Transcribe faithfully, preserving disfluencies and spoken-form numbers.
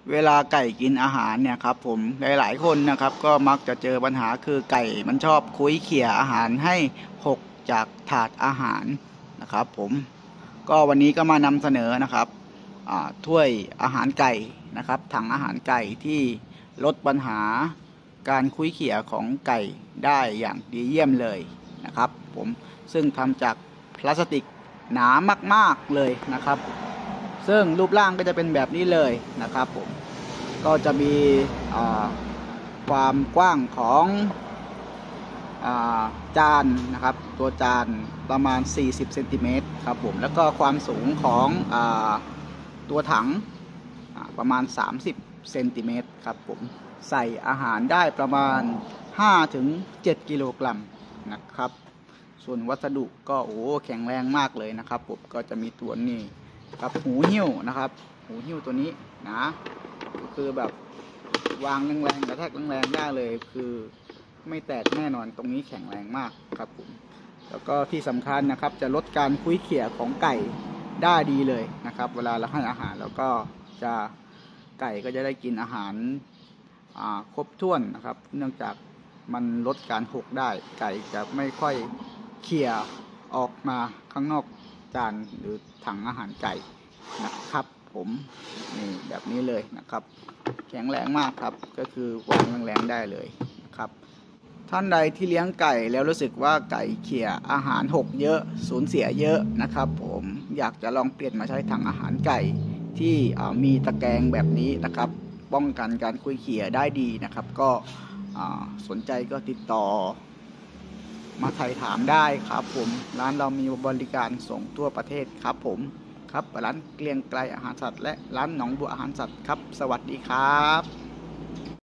เวลาไก่กินอาหารเนี่ยครับผมหลายๆคนนะครับก็มักจะเจอปัญหาคือไก่มันชอบคุ้ยเขี่ยอาหารให้หกจากถาดอาหารนะครับผมก็วันนี้ก็มานำเสนอนะครับถ้วยอาหารไก่นะครับถังอาหารไก่ที่ลดปัญหาการคุ้ยเขี่ยของไก่ได้อย่างดีเยี่ยมเลยนะครับผมซึ่งทำจากพลาสติกหนามากๆเลยนะครับซึ่งรูปร่างก็จะเป็นแบบนี้เลยนะครับผมก็จะมีความกว้างของจานนะครับตัวจานประมาณสี่สิบเซนติเมตรครับผมแล้วก็ความสูงของอตัวถังประมาณสามสิบเซนติเมตรครับผมใส่อาหารได้ประมาณ ห้าถึงเจ็ด กิโลกรัมนะครับส่วนวัสดุก็โอ้แข็งแรงมากเลยนะครับผมก็จะมีตัวนี้ครับหูหิ้วนะครับหูหิ้วตัวนี้นะก็คือแบบวางแรงๆกระแทกแรงๆได้เลยคือไม่แตกแน่นอนตรงนี้แข็งแรงมากครับผมแล้วก็ที่สำคัญนะครับจะลดการคุ้ยเขี่ยของไก่ได้ดีเลยนะครับเวลาเราให้อาหารแล้วก็จะไก่ก็จะได้กินอาหารครบถ้วนนะครับเนื่องจากมันลดการหกได้ไก่จะไม่ค่อยเขี่ยออกมาข้างนอกจานหรือถังอาหารไก่นะครับผมนี่แบบนี้เลยนะครับแข็งแรงมากครับก็คือวางแรงๆได้เลยนะครับท่านใดที่เลี้ยงไก่แล้วรู้สึกว่าไก่เขี่ยอาหารหกเยอะสูญเสียเยอะนะครับผมอยากจะลองเปลี่ยนมาใช้ถังอาหารไก่ที่มีตะแกรงแบบนี้นะครับป้องกันการคุ้ยเขี่ยได้ดีนะครับก็สนใจก็ติดต่อมาไถ่ถามได้ครับผมร้านเรามีบริการส่งทั่วประเทศครับผมครับร้านเกลียงไกลอาหารสัตว์และร้านหนองบัวอาหารสัตว์ครับสวัสดีครับ